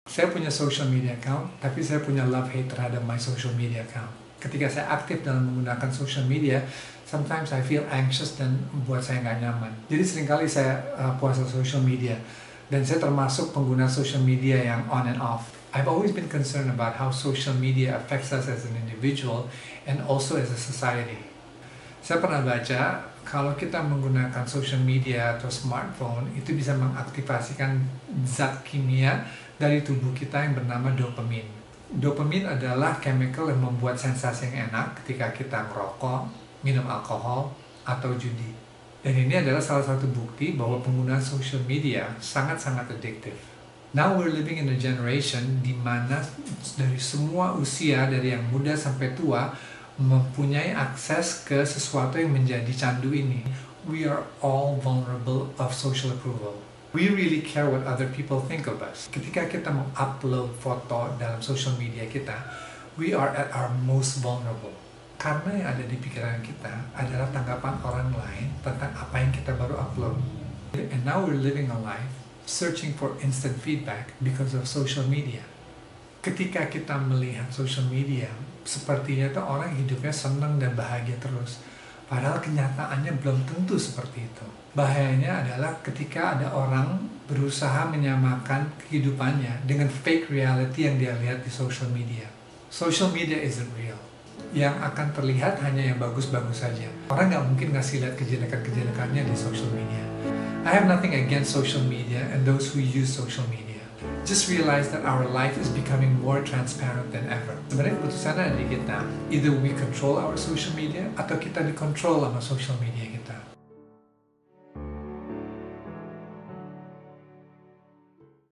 Saya punya social media account, tapi saya punya love-hate terhadap my social media account. Ketika saya aktif dalam menggunakan social media, sometimes I feel anxious dan membuat saya nggak nyaman. Jadi seringkali saya puasa social media, dan saya termasuk pengguna social media yang on and off. I've always been concerned about how social media affects us as an individual and also as a society. Saya pernah baca, kalau kita menggunakan social media atau smartphone, itu bisa mengaktifasikan zat kimia dari tubuh kita yang bernama dopamin. Dopamin adalah chemical yang membuat sensasi yang enak ketika kita merokok, minum alkohol, atau judi. Dan ini adalah salah satu bukti bahwa penggunaan social media sangat-sangat addictive. Now we're living in a generation di mana dari semua usia, dari yang muda sampai tua, mempunyai akses ke sesuatu yang menjadi candu ini. We are all vulnerable of social approval. We really care what other people think of us. Ketika kita mengupload foto dalam social media kita, we are at our most vulnerable. Karena yang ada di pikiran kita adalah tanggapan orang lain tentang apa yang kita baru upload. And now we're living a life searching for instant feedback because of social media. Ketika kita melihat social media, sepertinya tuh orang hidupnya senang dan bahagia terus. Padahal kenyataannya belum tentu seperti itu. Bahayanya adalah ketika ada orang berusaha menyamakan kehidupannya dengan fake reality yang dia lihat di social media. Social media isn't real. Yang akan terlihat hanya yang bagus-bagus saja. Orang nggak mungkin ngasih lihat kejelekan-kejelekannya di social media. I have nothing against social media and those who use social media. Just realize that our life is becoming more transparent than ever. Sebenarnya keputusan ada di kita. Either we control our social media atau kita dikontrol sama social media.